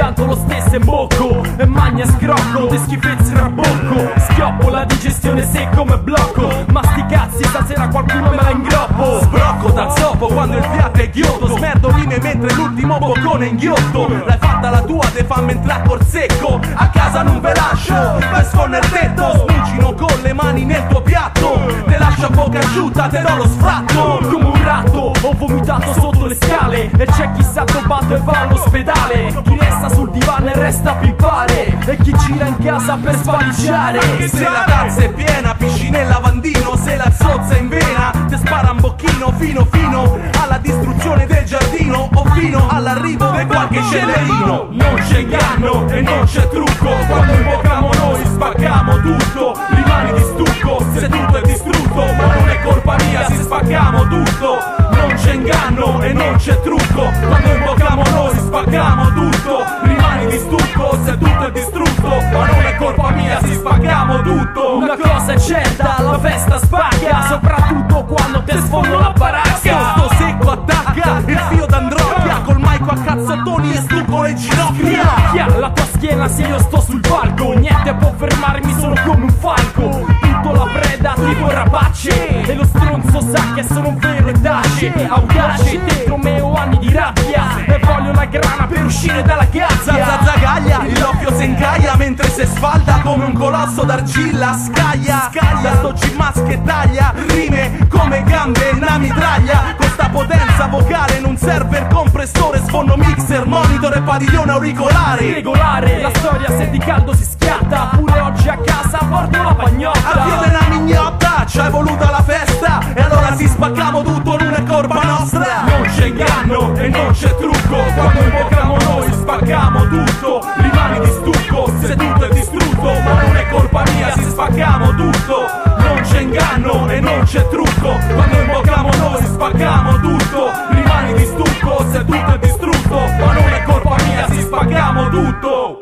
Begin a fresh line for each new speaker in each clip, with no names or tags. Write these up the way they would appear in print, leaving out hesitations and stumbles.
tanto lo stesso è bocco. E magna scrocco, di schifezze a bocco. Schioppo la digestione secco come blocco. Ma sti cazzi, stasera qualcuno me la ingroppo.
Sbrocco dal zoppo quando il piatto è ghiotto. Smerdo linee mentre l'ultimo boccone è inghiotto. L'hai fatta la tua, te fa mentre a col secco. A casa non ve lascio, per sfonner tetto. Smucino con le mani nel tuo piatto. Te lascio a bocca asciutta, te do lo sfratto.
Come un ratto, ho vomitato sotto le scale. E c'è chi si addobbato e va all'ospedale. Chi resta sul divano e resta a pippare. E chi gira in casa per svaliggiare.
Anche se la tazza è piena, pisci nel lavandino. Se la zozza è in vena, te spara un bocchino fino fino alla distruzione del giardino. O fino all'arrivo di qualche scellerino.
Non c'è inganno e non c'è trucco. Quando invochiamo noi spaccamo tutto. Rimani di stucco se tutto è distrutto. Ma non è colpa mia se spaccamo tutto. Non c'è inganno e non c'è trucco. Quando invochiamo noi spaccamo tutto. Rimani di stucco se tutto è distrutto. Ma non è colpa mia se spaccamo tutto. Una cosa è certa, la festa spacca. Soprattutto quando te sfondo la baracca.
Sto secco attacca il fio d'androcchia. Col maico a cazzottoni e stucco le ginocchia.
La tua schiena se io sto sul palco. Niente può fermarmi, sono come un falco. Tutto la preda tipo rapace. E lo stronzo sa che sono vero e tace. Audace, dentro me ho anni di rabbia. E voglio la grana per uscire dalla gabbia.
Zazzagaglia, l'occhio se incaia mentre se sfalda come un colosso d'argilla. Scaglia, sto G-Mask che taglia rime come gambe una mitraglia. Con sta potenza vocale non serve il compressore. Sfondo mixer, monitor e padiglione auricolare.
Regolare, la storia se di caldo si schiatta. Pure oggi a casa porto la pagnotta.
A piede una mignotta, c'è voluta la festa. E allora si spaccamo tutto, non è colpa nostra.
Non c'è inganno e non c'è trucco. Quando invochiamo noi spaccamo tutto. Rimani di stucco se tutto è distrutto. Ma non è colpa mia se spaccamo tutto. Non c'è inganno e non c'è trucco. Quando invochiamo noi spaccamo tutto. Rimani di stucco se tutto è distrutto. Ma non è colpa mia se spaccamo tutto.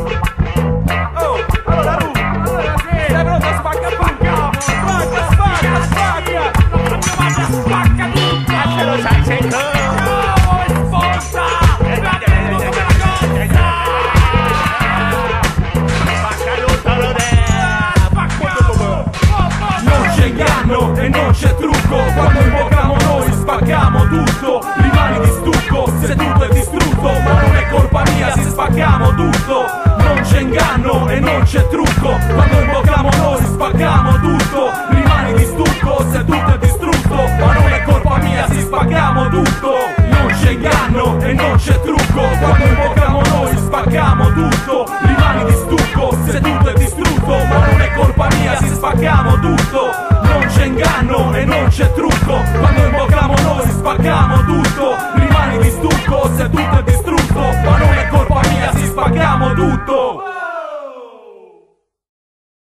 Oh, allora Ru, sei pronto a spacca spacca. Spacca, spacca, spacca.
Spacca tutto.
Ce lo sai, sei tu.
Sposta. E non c'è trucco. Quando invochiamo noi spaccamo tutto. Rimani di stucco se tutto è distrutto. Ma non è colpa mia se spaccamo tutto. Non c'è inganno e non c'è trucco. Quando invochiamo noi spaccamo tutto. Rimani di stucco se tutto è distrutto. Ma non è colpa mia se spaccamo tutto. Non c'è inganno e non c'è trucco. Quando invochiamo noi spaccamo tutto. Rimani di stucco se tutto è distrutto. Ma non è colpa mia se spaccamo tutto. Non c'è inganno e non c'è trucco. Quando invochiamo noi spaccamo tutto. Rimani di stucco se tu